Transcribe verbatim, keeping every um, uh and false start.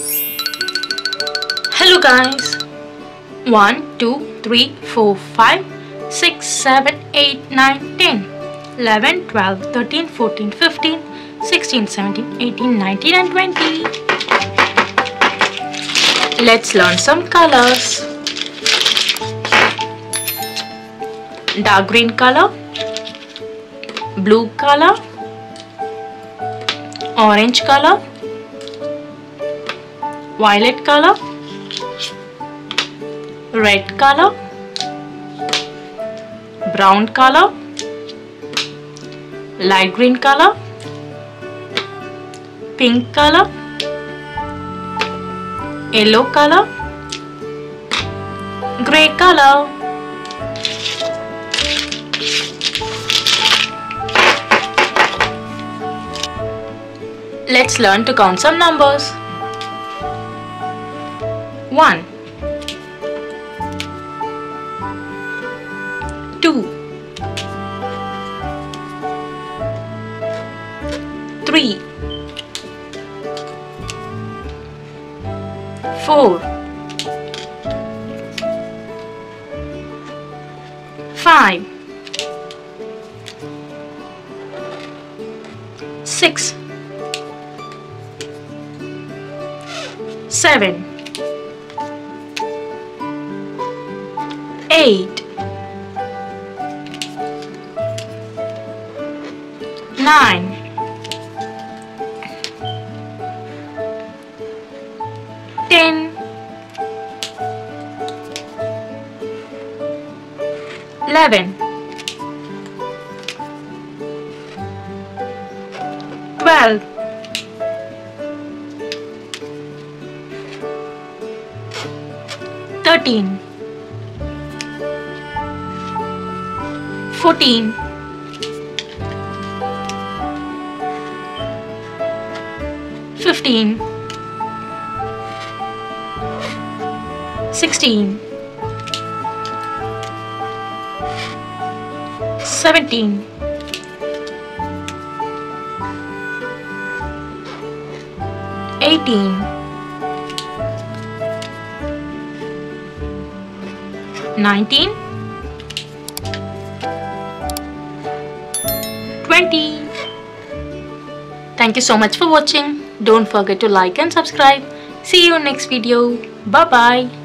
Hello guys. one, two, three, four, five, six, seven, eight, nine, ten, eleven, twelve, thirteen, fourteen, fifteen, sixteen, seventeen, eighteen, nineteen and twenty. Let's learn some colors. Dark green color, blue color, orange color, violet color, red color, brown color, light green color, pink color, yellow color, grey color. Let's learn to count some numbers. one, two, three, four, five, six, seven, eight, nine, ten, eleven, twelve, thirteen, fourteen, fifteen, sixteen, seventeen, eighteen, nineteen, twenty. Thank you so much for watching. Don't forget to like and subscribe. See you in next video. Bye bye.